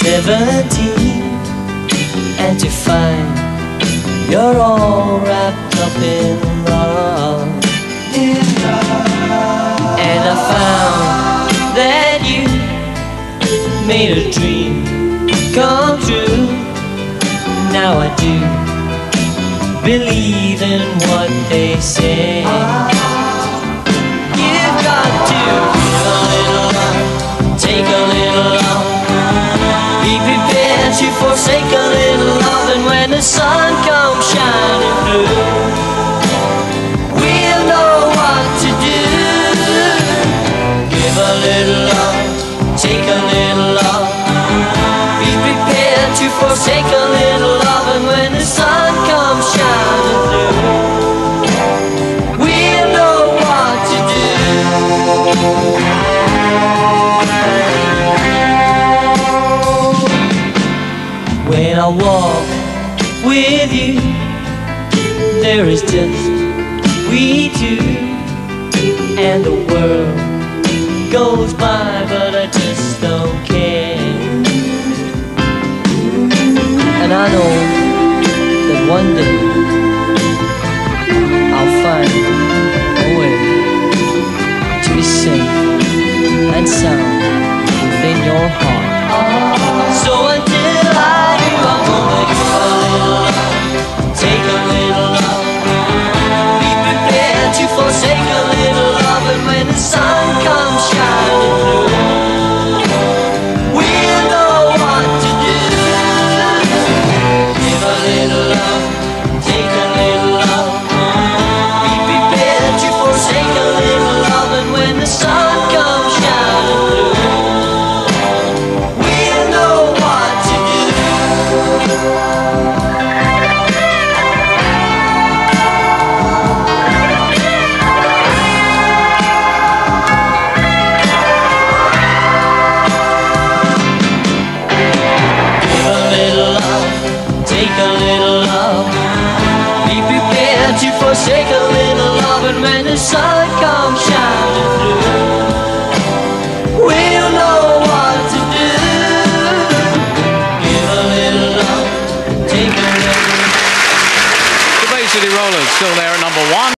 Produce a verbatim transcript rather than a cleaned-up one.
seventeen, and to find you're all wrapped up in love. And I found that you made a dream come true. Now I do believe in what they say. You've got to give a little love, take a little love, be prepared to forsake a little love. And when the sun comes shining through, we'll know what to do. Give a little love, take a little love, be prepared to forsake a little love. And when the sun comes shining through, we'll know what to do. When I walk with you, there is just we two, and the world goes by, but I just don't care. And I know that one day I'll find a way to be safe and sound within your heart. So until I do, I'm gonna give a little love, take a little love, be prepared to forsake a little love. And when the sun comes shining through, we'll know what to do. Give a little love, take a little love, be prepared to forsake a little love. And when the sun comes shining through, we'll know what to do. Give a little love, take a little love, be prepared to forsake a little love. And when the sun comes shining through, we'll know what to do. Give a little love, take a little. The Bay City Rollers still there at number one.